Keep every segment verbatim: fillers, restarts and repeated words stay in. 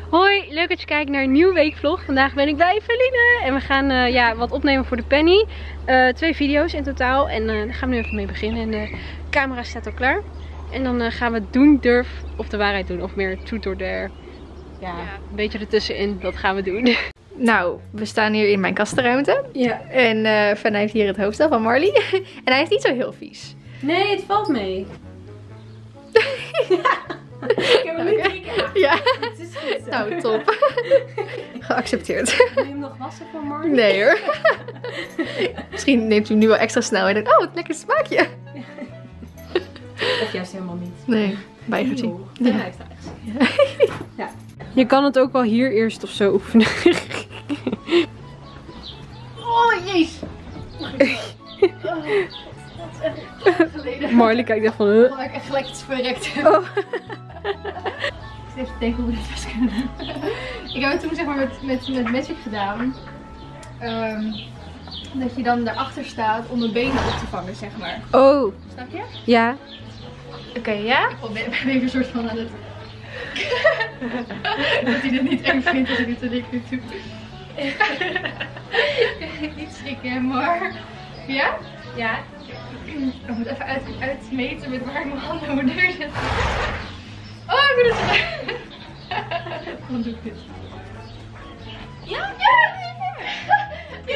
Hoi, leuk dat je kijkt naar een nieuwe weekvlog. Vandaag ben ik bij Feline en we gaan uh, ja, wat opnemen voor de Penny. Uh, twee video's in totaal en uh, daar gaan we nu even mee beginnen. En de camera staat al klaar. En dan uh, gaan we doen, durf of de waarheid doen of meer truth or dare. Ja, ja, een beetje ertussenin, dat gaan we doen. Nou, we staan hier in mijn kastenruimte. Ja. En uh, Fenna heeft hier het hoofdstel van Marley. En hij is niet zo heel vies. Nee, het valt mee. Ik heb hem nu drie keer. Ja. Het is goed zo. Nou, top. Geaccepteerd. Wil je hem nog wassen voor Marley? Nee hoor. Misschien neemt u hem nu wel extra snel en denkt, oh, wat lekker smaakje. Of juist helemaal niet. Nee, weigert hij. Ja, hij heeft het echt. Ja. Je kan het ook wel hier eerst of zo oefenen. Oh, jeez. Marley kijkt echt van... Huh? Oh, ik echt gelijk iets verrekt. Oh. Ik zit even te denken hoe we dit best kunnen doen. Ik heb het toen zeg maar met, met, met Magic gedaan. Um, dat je dan daarachter staat om de benen op te vangen, zeg maar. Oh. Snap je? Ja. Oké, okay, ja? Ik ben even een soort van aan het... dat hij het niet erg vindt als ik het te dik doe. Niet schrikken, maar... Ja? Ja. Ik moet even uit, uitmeten met waar ik mijn handen moet neerzetten. Oh, ik moet het zeggen. Dan doe ik dit. Ja, ja, ja,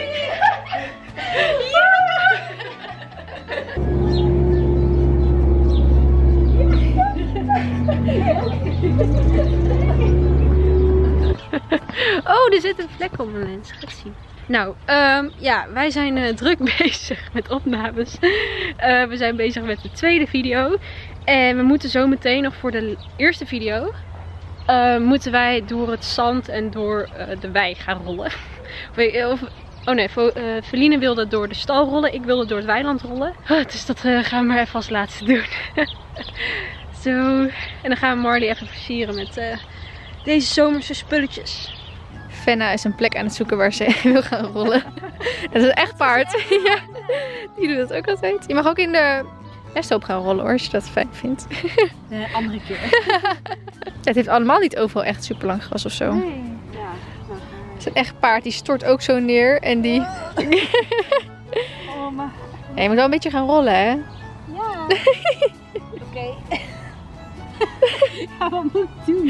Oh, er zit een vlek op mijn lens. Ga ik zien. Nou, um, ja, wij zijn uh, druk bezig met opnames. Uh, we zijn bezig met de tweede video. En we moeten zo meteen nog voor de eerste video... Uh, moeten wij door het zand en door uh, de wei gaan rollen. Of, oh nee, uh, Feline wilde door de stal rollen. Ik wilde door het weiland rollen. Uh, dus dat uh, gaan we maar even als laatste doen. Zo. En dan gaan we Marley even versieren met uh, deze zomerse spulletjes. Fenna is een plek aan het zoeken waar ze wil gaan rollen. Dat is echt paard. Ja, die doet dat ook altijd. Je mag ook in de resthoop gaan rollen hoor, als je dat fijn vindt. De andere keer. Het heeft allemaal niet overal echt super lang gras of zo. Nee, ja. Het is een echt paard, die stort ook zo neer en die... Oh, maar... Ja, je moet wel een beetje gaan rollen hè. Ja. Oké. Okay. Ja, wat moet ik doen?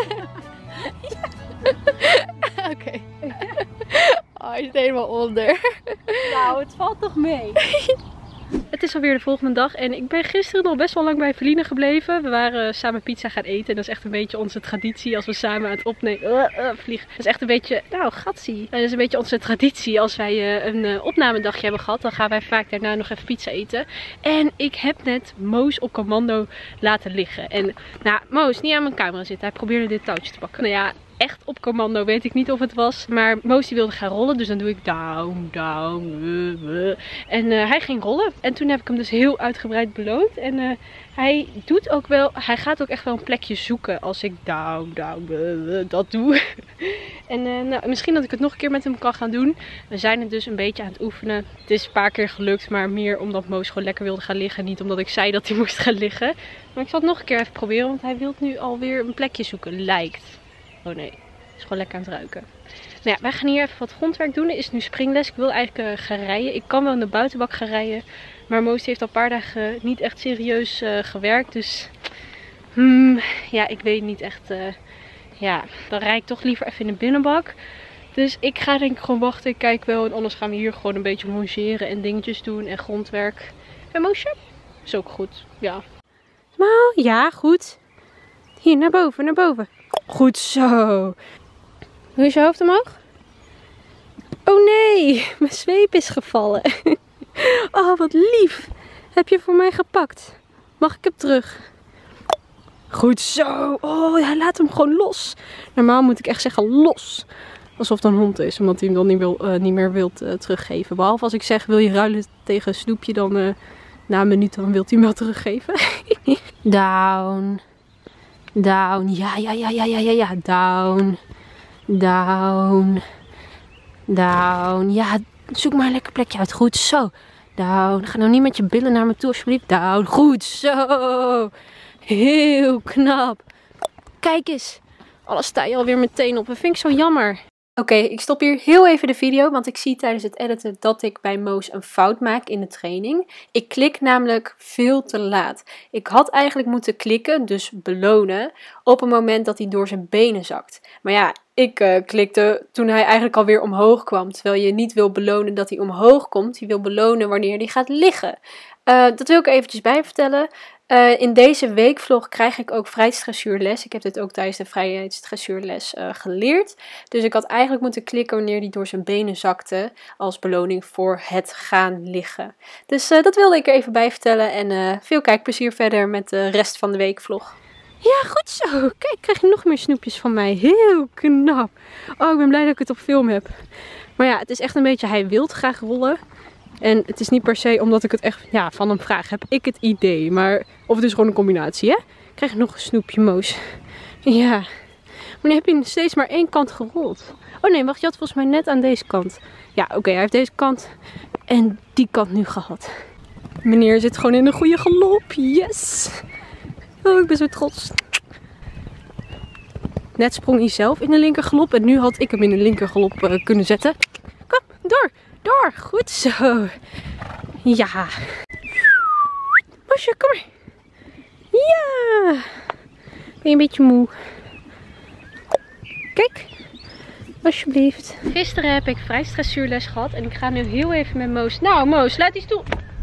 Oké. Okay. Oh, je zit helemaal onder. Nou, het valt toch mee. Het is alweer de volgende dag en ik ben gisteren nog best wel lang bij Feline gebleven. We waren samen pizza gaan eten en dat is echt een beetje onze traditie als we samen aan het opnemen uh, uh, vliegen. Dat is echt een beetje, nou gatsie. En dat is een beetje onze traditie als wij uh, een uh, opnamedagje hebben gehad. Dan gaan wij vaak daarna nog even pizza eten. En ik heb net Moos op commando laten liggen. En nou, Moos niet aan mijn camera zitten. Hij probeerde dit touwtje te pakken. Nou ja, echt op commando weet ik niet of het was. Maar Moos die wilde gaan rollen. Dus dan doe ik down, down. Uh, uh. En uh, hij ging rollen. En toen heb ik hem dus heel uitgebreid beloond. En uh, hij doet ook wel. Hij gaat ook echt wel een plekje zoeken. Als ik down, down, uh, uh, dat doe. En uh, nou, misschien dat ik het nog een keer met hem kan gaan doen. We zijn het dus een beetje aan het oefenen. Het is een paar keer gelukt. Maar meer omdat Moos gewoon lekker wilde gaan liggen. Niet omdat ik zei dat hij moest gaan liggen. Maar ik zal het nog een keer even proberen. Want hij wil nu alweer een plekje zoeken. Lijkt. Oh nee, is gewoon lekker aan het ruiken. Nou ja, wij gaan hier even wat grondwerk doen. Er is nu springles. Ik wil eigenlijk uh, gaan rijden. Ik kan wel in de buitenbak gaan rijden. Maar Moos heeft al een paar dagen uh, niet echt serieus uh, gewerkt. Dus hmm, ja, ik weet niet echt. Uh, ja, dan rijd ik toch liever even in de binnenbak. Dus ik ga denk ik gewoon wachten. Ik kijk wel. En anders gaan we hier gewoon een beetje longeren en dingetjes doen. En grondwerk. En Moosje? Is ook goed. Ja. Nou, ja, goed. Hier, naar boven, naar boven. Goed zo. Hoe is je hoofd omhoog? Oh nee, mijn zweep is gevallen. Oh, wat lief. Heb je voor mij gepakt? Mag ik hem terug? Goed zo. Oh, hij laat hem gewoon los. Normaal moet ik echt zeggen los. Alsof het een hond is, omdat hij hem dan niet, wil, uh, niet meer wilt uh, teruggeven. Behalve als ik zeg, wil je ruilen tegen een snoepje, dan uh, na een minuut dan wilt hij hem wel teruggeven. Down. Down. Ja, ja, ja, ja, ja, ja, ja. Down. Down. Down. Ja, zoek maar een lekker plekje uit. Goed zo. Down. Ga nou niet met je billen naar me toe, alsjeblieft. Down. Goed zo. Heel knap. Kijk eens. Alles sta je alweer meteen op. Dat vind ik zo jammer. Oké, okay, ik stop hier heel even de video, want ik zie tijdens het editen dat ik bij Moos een fout maak in de training. Ik klik namelijk veel te laat. Ik had eigenlijk moeten klikken, dus belonen, op het moment dat hij door zijn benen zakt. Maar ja, ik uh, klikte toen hij eigenlijk alweer omhoog kwam, terwijl je niet wil belonen dat hij omhoog komt. Je wil belonen wanneer hij gaat liggen. Uh, dat wil ik eventjes bij vertellen. Uh, in deze weekvlog krijg ik ook vrijheidsdressuurles. Ik heb dit ook tijdens de vrijheidsdressuurles uh, geleerd. Dus ik had eigenlijk moeten klikken wanneer hij door zijn benen zakte. Als beloning voor het gaan liggen. Dus uh, dat wilde ik er even bij vertellen. En uh, veel kijkplezier verder met de rest van de weekvlog. Ja, goed zo. Kijk, krijg je nog meer snoepjes van mij. Heel knap. Oh, ik ben blij dat ik het op film heb. Maar ja, het is echt een beetje, hij wil graag rollen. En het is niet per se omdat ik het echt ja, van hem vraag. Heb ik het idee. Maar, of het is gewoon een combinatie, hè? Krijg je nog een snoepje, Moos. Ja. Maar nu heb je steeds maar één kant gerold. Oh nee, wacht. Je had volgens mij net aan deze kant. Ja, oké. Okay, hij heeft deze kant en die kant nu gehad. Meneer zit gewoon in een goede galop. Yes. Oh, ik ben zo trots. Net sprong hij zelf in de linker galop. En nu had ik hem in de linker galop uh, kunnen zetten. Kom, door. Door, goed zo. Ja. Moosje, kom maar. Ja. Ben je een beetje moe? Kijk. Alsjeblieft. Gisteren heb ik vrijheidsdressuurles gehad. En ik ga nu heel even met Moos. Nou, Moos, laat die stoel.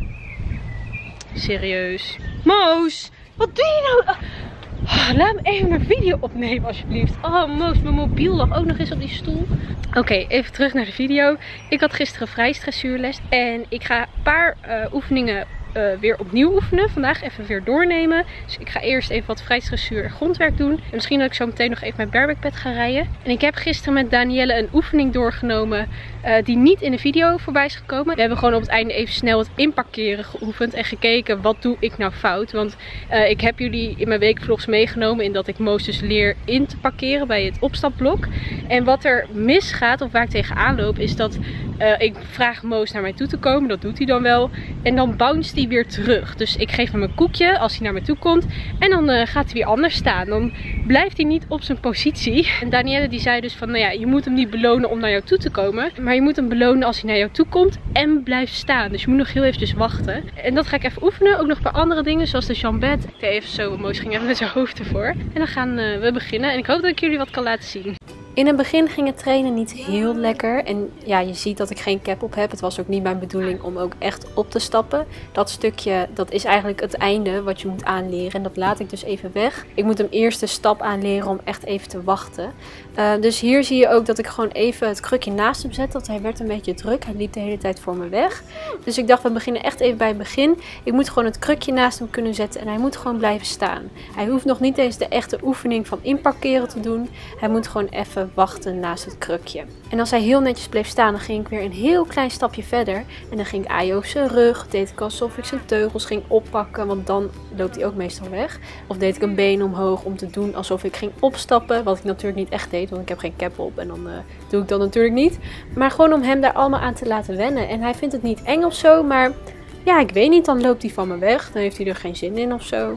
Serieus. Moos, wat doe je nou? Oh, laat me even mijn video opnemen alsjeblieft. Oh Moos, mijn mobiel lag ook nog eens op die stoel. Oké, okay, even terug naar de video. Ik had gisteren vrijheidsdressuurles en ik ga een paar uh, oefeningen uh, weer opnieuw oefenen. Vandaag even weer doornemen. Dus ik ga eerst even wat vrijheidsdressuur grondwerk doen. En misschien dat ik zo meteen nog even mijn barebackpad ga rijden. En ik heb gisteren met Danielle een oefening doorgenomen uh, die niet in de video voorbij is gekomen. We hebben gewoon op het einde even snel het inparkeren geoefend en gekeken wat doe ik nou fout. Want uh, ik heb jullie in mijn weekvlogs meegenomen in dat ik Moos dus leer in te parkeren bij het opstapblok. En wat er misgaat of waar ik tegenaan loop is dat uh, ik vraag Moos naar mij toe te komen. Dat doet hij dan wel. En dan bounce hij weer terug. Dus ik geef hem een koekje als hij naar me toe komt. En dan uh, gaat hij weer anders staan. Dan blijft hij niet op zijn positie. En Danielle die zei dus van, nou ja, je moet hem niet belonen om naar jou toe te komen. Maar je moet hem belonen als hij naar jou toe komt en blijft staan. Dus je moet nog heel eventjes wachten. En dat ga ik even oefenen. Ook nog een paar andere dingen zoals de jambet. Ik even zo, Moos ging even met zijn hoofd ervoor. En dan gaan uh, we beginnen. En ik hoop dat ik jullie wat kan laten zien. In het begin ging het trainen niet heel lekker. En ja, je ziet dat ik geen cap op heb. Het was ook niet mijn bedoeling om ook echt op te stappen. Dat stukje, dat is eigenlijk het einde wat je moet aanleren. En dat laat ik dus even weg. Ik moet hem eerst de stap aanleren om echt even te wachten. Uh, dus hier zie je ook dat ik gewoon even het krukje naast hem zet. Want hij werd een beetje druk. Hij liep de hele tijd voor me weg. Dus ik dacht, we beginnen echt even bij het begin. Ik moet gewoon het krukje naast hem kunnen zetten. En hij moet gewoon blijven staan. Hij hoeft nog niet eens de echte oefening van inparkeren te doen. Hij moet gewoon even wachten naast het krukje. En als hij heel netjes bleef staan, dan ging ik weer een heel klein stapje verder. En dan ging Ayo op zijn rug. Deed ik alsof ik zijn teugels ging oppakken, want dan loopt hij ook meestal weg. Of deed ik een been omhoog om te doen alsof ik ging opstappen. Wat ik natuurlijk niet echt deed, want ik heb geen cap op. En dan uh, doe ik dat natuurlijk niet. Maar gewoon om hem daar allemaal aan te laten wennen. En hij vindt het niet eng of zo, maar ja, ik weet niet. Dan loopt hij van me weg. Dan heeft hij er geen zin in of zo.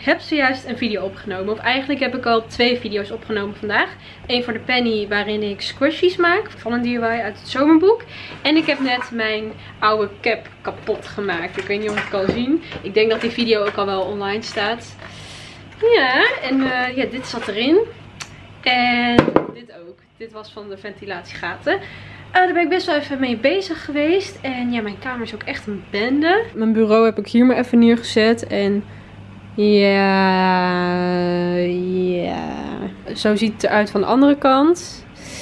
heb zojuist een video opgenomen. Of eigenlijk heb ik al twee video's opgenomen vandaag. Eén voor de Penny waarin ik squishies maak van een D I Y uit het zomerboek. En ik heb net mijn oude cap kapot gemaakt. Ik weet niet of je het kan zien. Ik denk dat die video ook al wel online staat. Ja, en uh, ja, dit zat erin. En dit ook. Dit was van de ventilatiegaten. Uh, daar ben ik best wel even mee bezig geweest. En ja, mijn kamer is ook echt een bende. Mijn bureau heb ik hier maar even neergezet. En ja, ja. Zo ziet het eruit van de andere kant.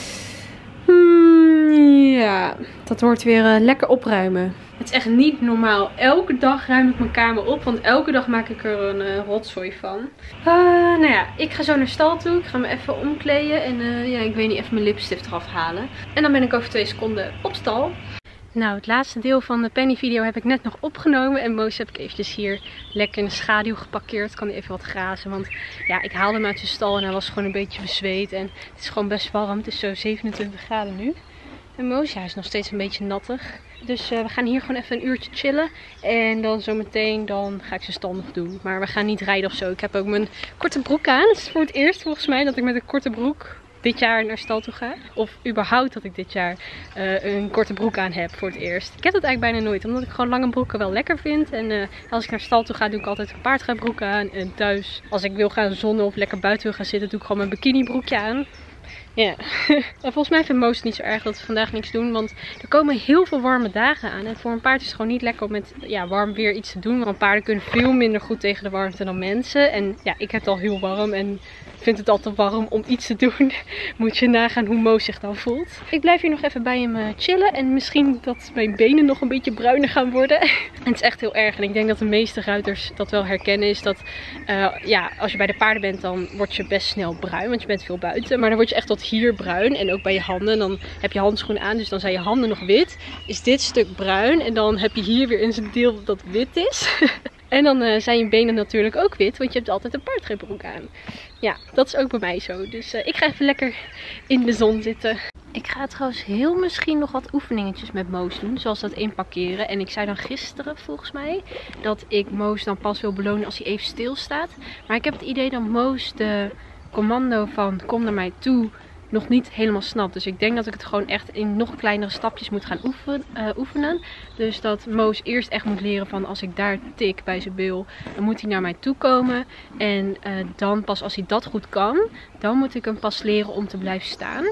Hmm, ja, dat wordt weer uh, lekker opruimen. Het is echt niet normaal. Elke dag ruim ik mijn kamer op. Want elke dag maak ik er een uh, rotzooi van. Uh, nou ja, ik ga zo naar stal toe. Ik ga me even omkleden. En uh, ja, ik weet niet, even mijn lipstift eraf halen. En dan ben ik over twee seconden op stal. Nou, het laatste deel van de Penny video heb ik net nog opgenomen. En Moos heb ik eventjes hier lekker in de schaduw geparkeerd. Kan hij even wat grazen. Want ja, ik haalde hem uit zijn stal en hij was gewoon een beetje bezweet. En het is gewoon best warm. Het is zo zevenentwintig graden nu. En Moos, ja, hij is nog steeds een beetje nattig. Dus uh, we gaan hier gewoon even een uurtje chillen. En dan zometeen dan ga ik zijn stal nog doen. Maar we gaan niet rijden of zo. Ik heb ook mijn korte broek aan. Het is voor het eerst volgens mij dat ik met een korte broek dit jaar naar stal toe ga. Of überhaupt dat ik dit jaar uh, een korte broek aan heb voor het eerst. Ik heb dat eigenlijk bijna nooit. Omdat ik gewoon lange broeken wel lekker vind. En uh, als ik naar stal toe ga doe ik altijd een paardrijbroek aan. En thuis als ik wil gaan zonnen of lekker buiten wil gaan zitten doe ik gewoon mijn bikini broekje aan. Ja, en volgens mij vindt Moos het niet zo erg dat we vandaag niks doen. Want er komen heel veel warme dagen aan. En voor een paard is het gewoon niet lekker om met ja, warm weer iets te doen. Want paarden kunnen veel minder goed tegen de warmte dan mensen. En ja, ik heb het al heel warm en vind het al te warm om iets te doen. Moet je nagaan hoe Moos zich dan voelt. Ik blijf hier nog even bij hem chillen. En misschien dat mijn benen nog een beetje bruiner gaan worden. En het is echt heel erg. En ik denk dat de meeste ruiters dat wel herkennen. Is dat uh, ja, als je bij de paarden bent dan word je best snel bruin. Want je bent veel buiten. Maar dan word je echt tot hier bruin. En ook bij je handen. Dan heb je handschoenen aan. Dus dan zijn je handen nog wit. Is dit stuk bruin. En dan heb je hier weer in zijn deel dat wit is. En dan uh, zijn je benen natuurlijk ook wit. Want je hebt altijd een paardrijbroek aan. Ja, dat is ook bij mij zo. Dus uh, ik ga even lekker in de zon zitten. Ik ga trouwens heel misschien nog wat oefeningetjes met Moos doen. Zoals dat inparkeren. En ik zei dan gisteren volgens mij dat ik Moos dan pas wil belonen als hij even stilstaat. Maar ik heb het idee dat Moos de commando van kom naar mij toe nog niet helemaal snapt. Dus ik denk dat ik het gewoon echt in nog kleinere stapjes moet gaan oefen, uh, oefenen. Dus dat Moos eerst echt moet leren van als ik daar tik bij zijn bil, dan moet hij naar mij toe komen. En uh, dan pas als hij dat goed kan, dan moet ik hem pas leren om te blijven staan.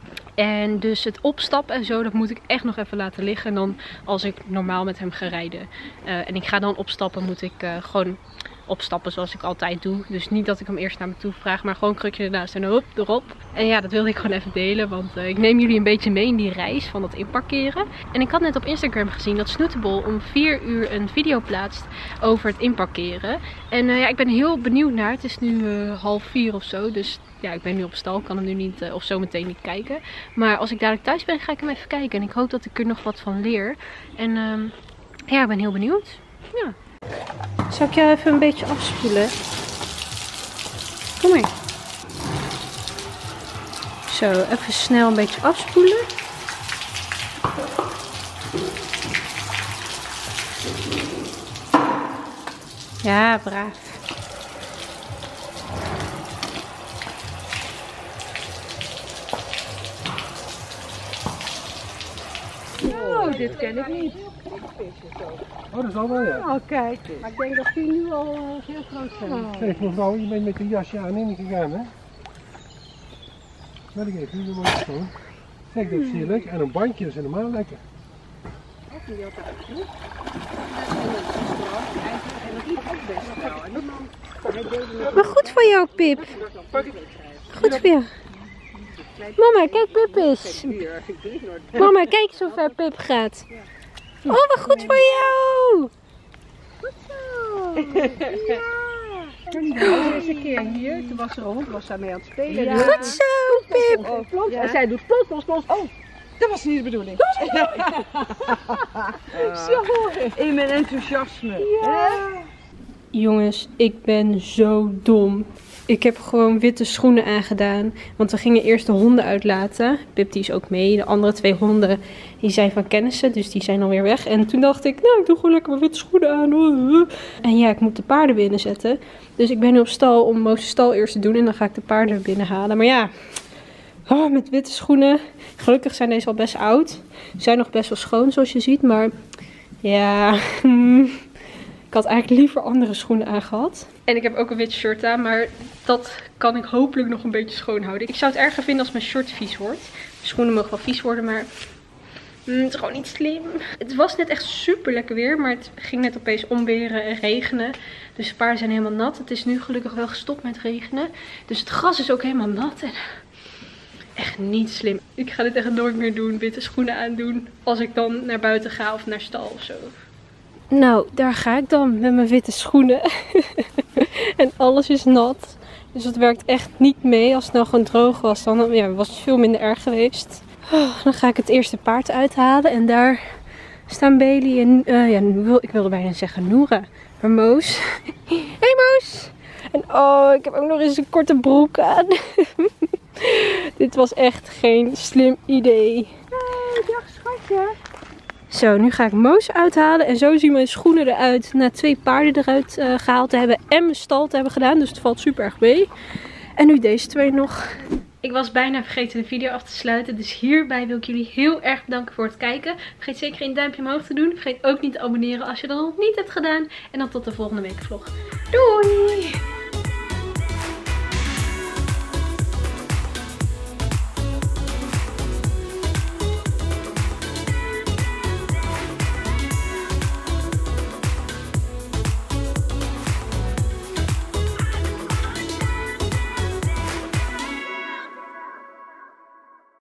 En dus het opstappen en zo, dat moet ik echt nog even laten liggen. En dan als ik normaal met hem ga rijden. Uh, en ik ga dan opstappen, moet ik uh, gewoon opstappen zoals ik altijd doe. Dus niet dat ik hem eerst naar me toe vraag, maar gewoon krukje ernaast en hop, erop. En ja, dat wilde ik gewoon even delen, want uh, ik neem jullie een beetje mee in die reis van dat inparkeren. En ik had net op Instagram gezien dat Snootable om vier uur een video plaatst over het inparkeren. En uh, ja, ik ben heel benieuwd naar. Het is nu uh, half vier of zo, dus ja, ik ben nu op stal, kan hem nu niet uh, of zo meteen niet kijken. Maar als ik dadelijk thuis ben, ga ik hem even kijken. En ik hoop dat ik er nog wat van leer. En uh, ja, ik ben heel benieuwd. Ja. Zal ik jou even een beetje afspoelen? Kom maar. Zo, even snel een beetje afspoelen. Ja, braaf. Oh, dit ken ik niet. Oh, dat is al wel, ja. Oh, kijk eens. Maar ik denk dat die nu al uh, heel groot zijn. Oh. Zeg mevrouw, je bent met een jasje aan ingegaan, hè? Wat ik even, nu moet ik gewoon. Zeg, dat is heel leuk. En een bandje, dat is helemaal lekker. Dat is niet altijd goed. En dat is ook best wel. En dan... Maar goed voor jou, Pip. Goed voor jou. Mama, kijk Pip is. Mama, kijk eens hoe ver Pip gaat. Oh, wat goed voor jou. Goed zo. Ja. Toen was een keer hier, toen was er een hond, was daarmee aan het spelen. Ja. Goed zo, Pip. Oh, plons. Ja. En zij doet plons, plons, plons. Oh, dat was niet de bedoeling. Zo, in mijn enthousiasme. Ja. Jongens, ik ben zo dom. Ik heb gewoon witte schoenen aangedaan. Want we gingen eerst de honden uitlaten. Pip die is ook mee. De andere twee honden die zijn van kennissen. Dus die zijn alweer weg. En toen dacht ik, nou ik doe gewoon lekker mijn witte schoenen aan. En ja, ik moet de paarden binnenzetten. Dus ik ben nu op stal om Mo's stal eerst te doen. En dan ga ik de paarden binnen halen. Maar ja, oh, met witte schoenen. Gelukkig zijn deze al best oud. Ze zijn nog best wel schoon zoals je ziet. Maar ja, ik had eigenlijk liever andere schoenen aangehad. En ik heb ook een wit shirt aan, maar dat kan ik hopelijk nog een beetje schoon houden. Ik zou het erger vinden als mijn shirt vies wordt. Mijn schoenen mogen wel vies worden, maar mm, het is gewoon niet slim. Het was net echt super lekker weer, maar het ging net opeens omweren en regenen. Dus de paarden zijn helemaal nat. Het is nu gelukkig wel gestopt met regenen. Dus het gras is ook helemaal nat. En echt niet slim. Ik ga dit echt nooit meer doen, witte schoenen aandoen, als ik dan naar buiten ga of naar stal of zo. Nou, daar ga ik dan met mijn witte schoenen. En alles is nat. Dus dat werkt echt niet mee. Als het nou gewoon droog was, dan ja, was het veel minder erg geweest. Oh, dan ga ik het eerste paard uithalen. En daar staan Bailey en... Uh, ja, wil, ik wilde bijna zeggen Noora. Maar Moos. Hey Moos! En oh, ik heb ook nog eens een korte broek aan. Dit was echt geen slim idee. Hey, dag schatje. Zo, nu ga ik Moos uithalen. En zo zien mijn schoenen eruit na twee paarden eruit uh, gehaald te hebben. En mijn stal te hebben gedaan. Dus het valt super erg mee. En nu deze twee nog. Ik was bijna vergeten de video af te sluiten. Dus hierbij wil ik jullie heel erg bedanken voor het kijken. Vergeet zeker een duimpje omhoog te doen. Vergeet ook niet te abonneren als je dat nog niet hebt gedaan. En dan tot de volgende week vlog. Doei!